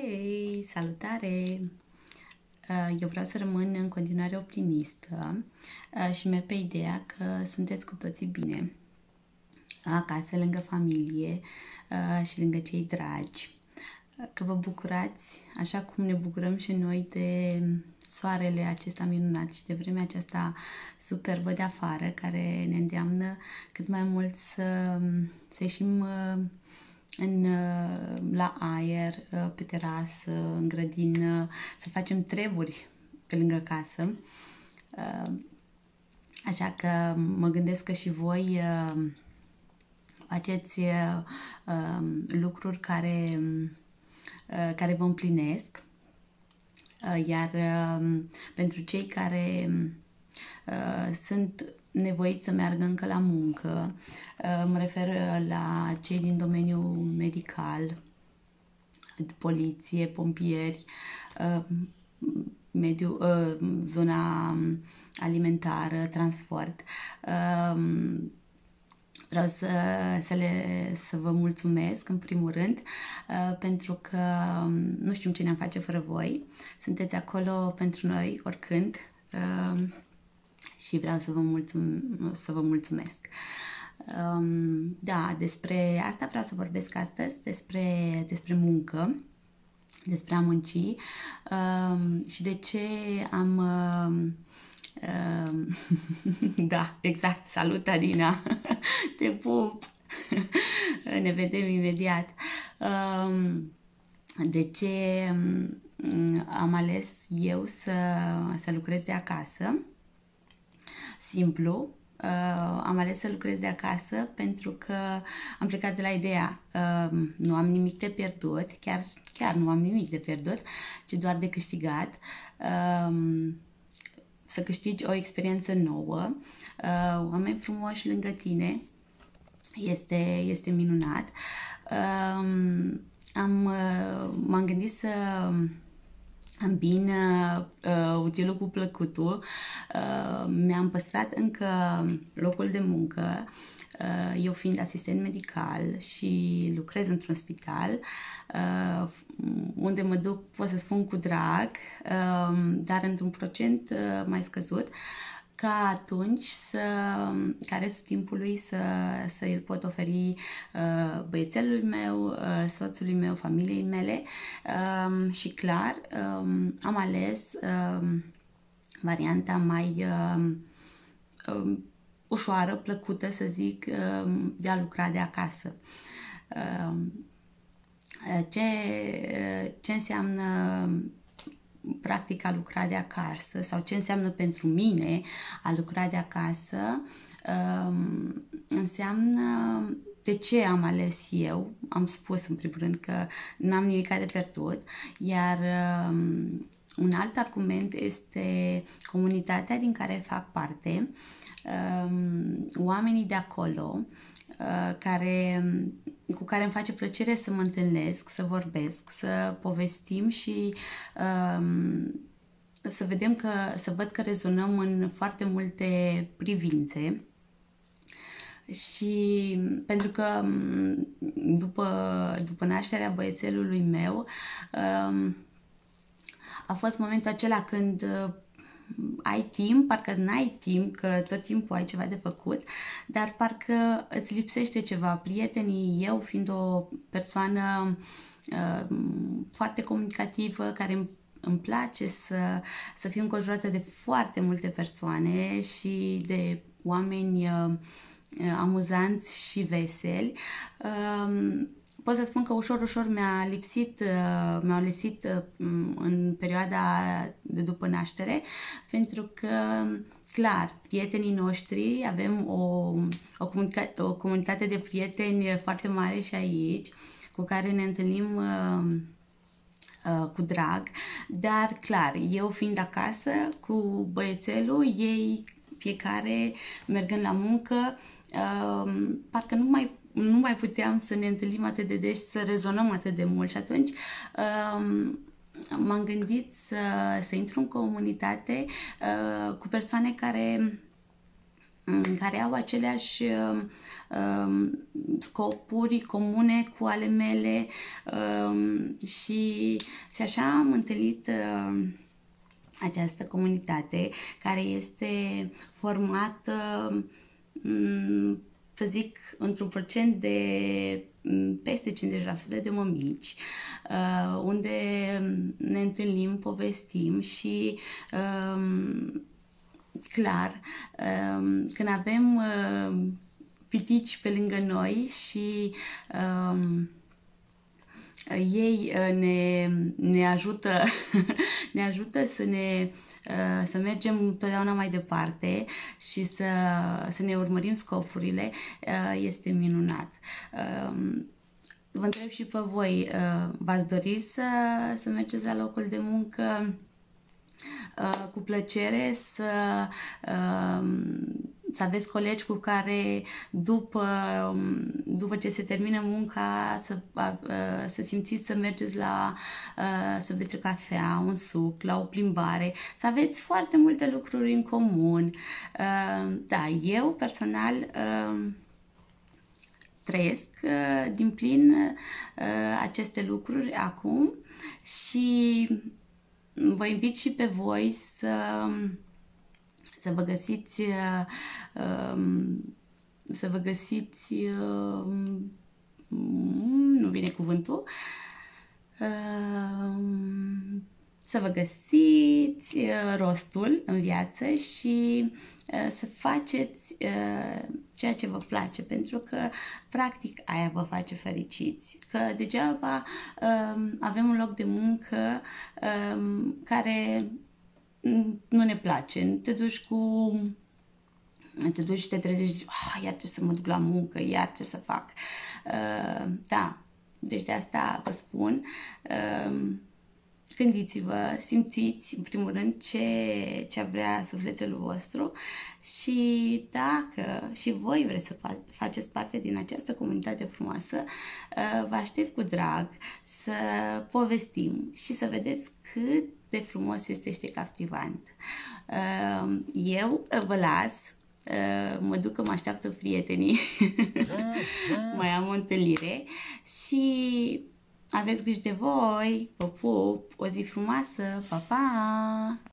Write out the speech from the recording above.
Hei, salutare! Eu vreau să rămân în continuare optimistă și merg pe ideea că sunteți cu toții bine, acasă, lângă familie și lângă cei dragi, că vă bucurați așa cum ne bucurăm și noi de soarele acesta minunat și de vremea aceasta superbă de afară, care ne îndeamnă cât mai mult să ieșim la aer, pe terasă, în grădină, să facem treburi pe lângă casă. Așa că mă gândesc că și voi faceți lucruri care vă împlinesc. Iar pentru cei care sunt nevoiți să meargă încă la muncă, mă refer la cei din domeniul medical, poliție, pompieri, zona alimentară, transport. Vreau să vă mulțumesc în primul rând pentru că nu știm ce ne-am face fără voi. Sunteți acolo pentru noi oricând și vreau să vă mulțumesc. Da, despre asta vreau să vorbesc astăzi, despre muncă, despre a munci și de ce am... Da, exact, salut Adina, te pup, ne vedem imediat. De ce am ales eu să lucrez de acasă? Simplu, am ales să lucrez de acasă pentru că am plecat de la ideea nu am nimic de pierdut, chiar nu am nimic de pierdut, ci doar de câștigat. Să câștigi o experiență nouă, oameni frumoși lângă tine, este minunat. M-am gândit să îmbin utilul cu plăcutul. Mi-am păstrat încă locul de muncă, eu fiind asistent medical și lucrez într-un spital, unde mă duc, pot să spun, cu drag, dar într-un procent mai scăzut, ca atunci ca restul timpului să îl pot oferi băiețelului meu, soțului meu, familiei mele și clar am ales varianta mai ușoară, plăcută, să zic, de a lucra de acasă. Ce înseamnă practic a lucra de acasă sau ce înseamnă pentru mine a lucra de acasă? Înseamnă de ce am ales eu. Am spus în primul rând că n-am nimic de pierdut, iar un alt argument este comunitatea din care fac parte, oamenii de acolo cu care îmi face plăcere să mă întâlnesc, să vorbesc, să povestim și să văd că rezonăm în foarte multe privințe. Și pentru că după nașterea băiețelului meu a fost momentul acela când ai timp, parcă n-ai timp, că tot timpul ai ceva de făcut, dar parcă îți lipsește ceva. Prietenii, eu fiind o persoană foarte comunicativă, care îmi place să fiu înconjurată de foarte multe persoane și de oameni amuzanți și veseli, pot să spun că ușor mi-au lipsit în perioada de după naștere, pentru că, clar, prietenii noștri, avem o comunitate de prieteni foarte mare și aici, cu care ne întâlnim cu drag, dar, clar, eu fiind acasă cu băiețelul, ei fiecare mergând la muncă, parcă nu mai puteam să ne întâlnim atât de des, să rezonăm atât de mult și atunci m-am gândit să intru în comunitate cu persoane care care au aceleași scopuri comune cu ale mele, și așa am întâlnit această comunitate care este formată, să zic, într-un procent de peste 50% de mămici, unde ne întâlnim, povestim și clar, când avem pitici pe lângă noi și ei ne ajută, ne ajută să mergem totdeauna mai departe și să ne urmărim scopurile, este minunat. Vă întreb și pe voi, v-ați dori să mergeți la locul de muncă cu plăcere, să aveți colegi cu care după ce se termină munca să simțiți să mergeți să beți o cafea, un suc, la o plimbare, să aveți foarte multe lucruri în comun. Da, eu personal trăiesc din plin aceste lucruri acum și vă invit și pe voi să vă găsiți nu vine cuvântul, să vă găsiți rostul în viață și să faceți ceea ce vă place, pentru că practic aia vă face fericiți. Că degeaba avem un loc de muncă care nu ne place. Te duci și te trezești, zici, iar trebuie să mă duc la muncă, iar trebuie să fac. Da, deci de asta vă spun, gândiți-vă, simțiți în primul rând ce vrea sufletul vostru și dacă și voi vreți să faceți parte din această comunitate frumoasă, vă aștept cu drag să povestim și să vedeți cât de frumos este și de captivant. Eu vă las, mă duc că mă așteaptă prietenii, mai am o întâlnire și aveți grijă de voi, vă pup, o zi frumoasă, pa, pa!